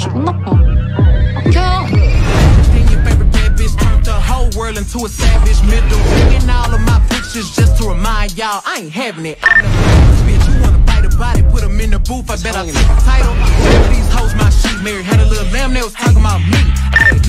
기분 나빠. Into a savage middle, taking all of my pictures just to remind y'all I ain't having it. I'm the bitch. You wanna bite a body, put them in the booth. I bet I'll take the title. These hoes my sheet married, had a little lamb. They was talking about me. Hey.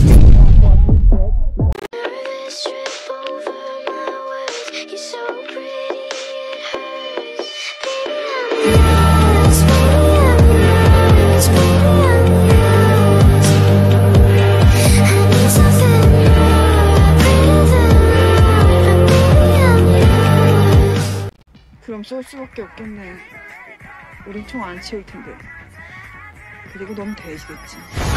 그럼 쏠 수밖에 없겠네. 우린 총 안 채울 텐데. 그리고 넌 돼지겠지.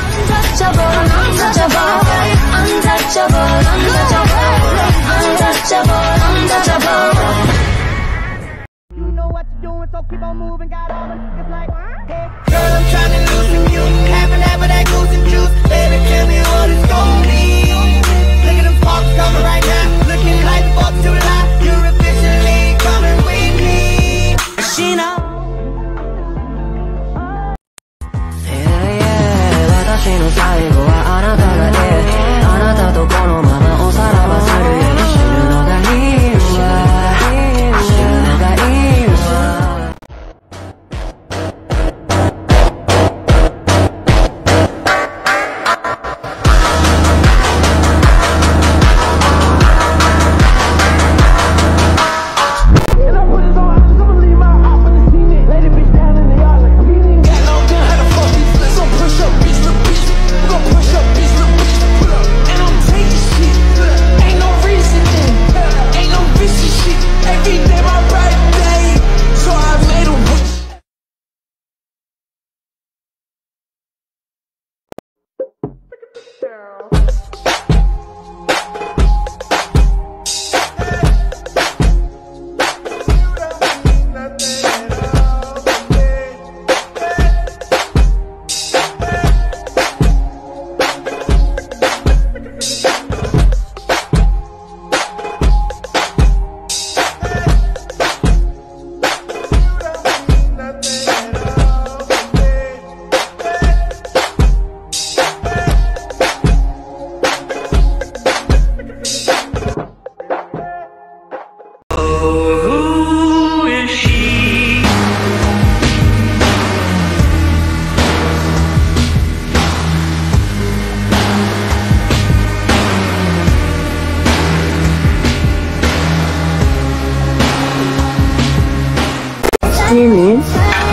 Women,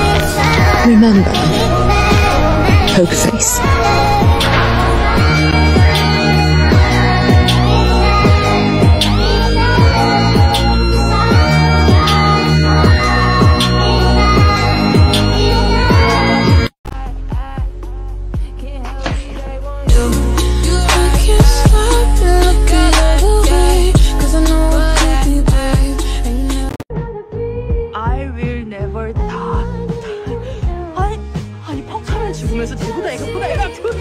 remember, poker face. 죽으면서 대구다 이거보다 해가지고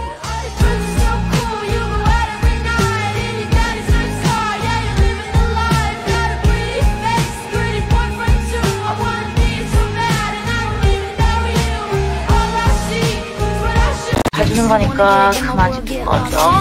해주는 거니까 그만 좀 꺼줘.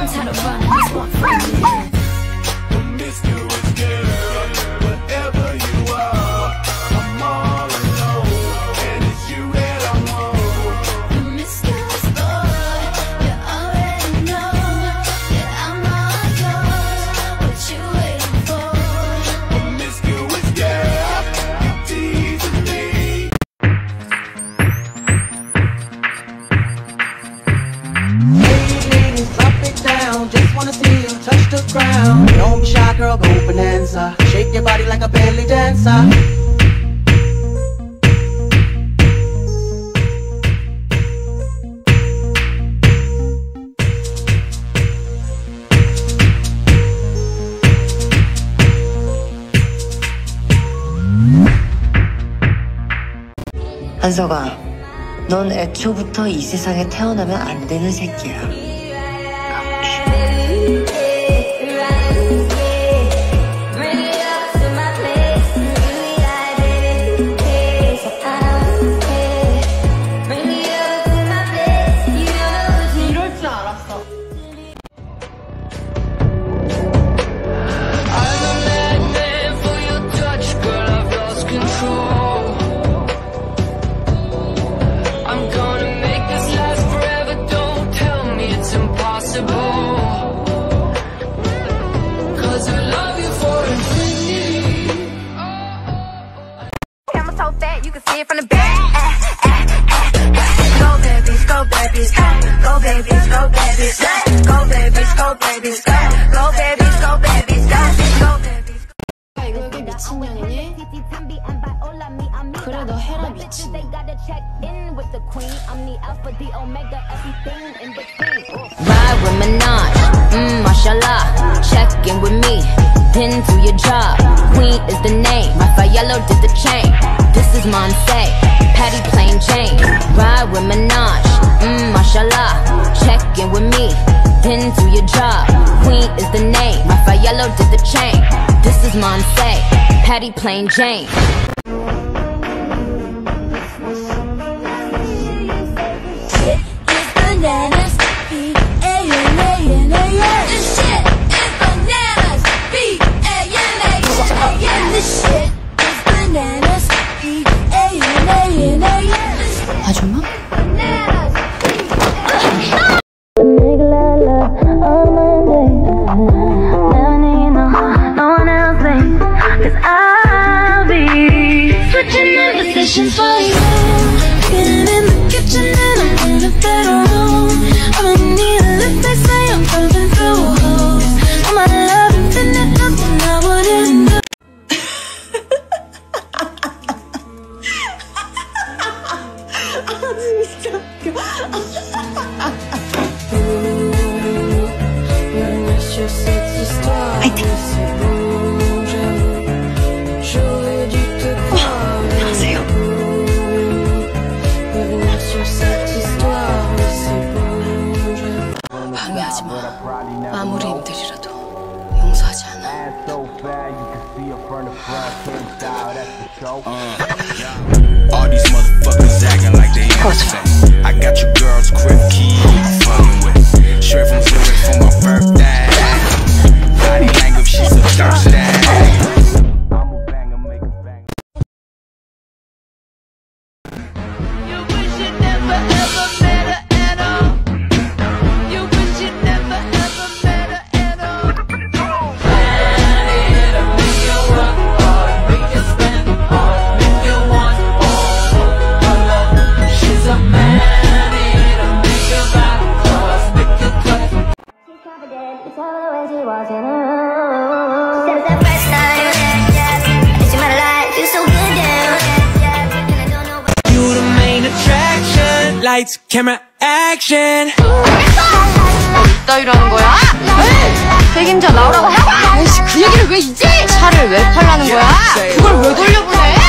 Don't be shy, girl, go bonanza. Shake your body like a belly dancer. 한서가, 넌 애초부터 이 세상에 태어나면 안 되는 새끼야. wanna be. Go babies, go babies, go babies, go babies, go babies, go babies, go babies, go babies, go babies. 이거 꽤 미친년이니? 그래 너 해라 미친. Ride with Minaj, mashallah. Check in with me, then do your job. Queen is the name, Rafaello did the chain. This is Monse, Patty plain Jane. Ride with Minaj, mashallah. Check in with me, then do your job. Queen is the name, Rafaello did the chain. This is Monse, Patty plain Jane. Bananas, B-A-N-A-N-A-N. This shit is bananas, B-A-N-A-N-A-N. This shit is bananas, B-A-N-A-N-A-N. 아줌마? Switching the positions for you. Getting in the kitchen and I'm in a better room. I'ma need a lift, they say I'm coming through holes. All my love infinite, nothing I wouldn't do. 화이팅! 안녕하세요. 방해하지 마. 아무리 힘들이라도 용서하지 않아. All these motherfuckers acting like they innocent. I got you girls quick key fucking with. Straight from Zurich for my birthday. Body language, she's a thirsty. Lights, camera, action. 이따위라는 거야? 책임져 나오라고 해봐. 아이씨 그 얘기를 왜 이제? 차를 왜 팔라는 거야? 그걸 왜 돌려보내?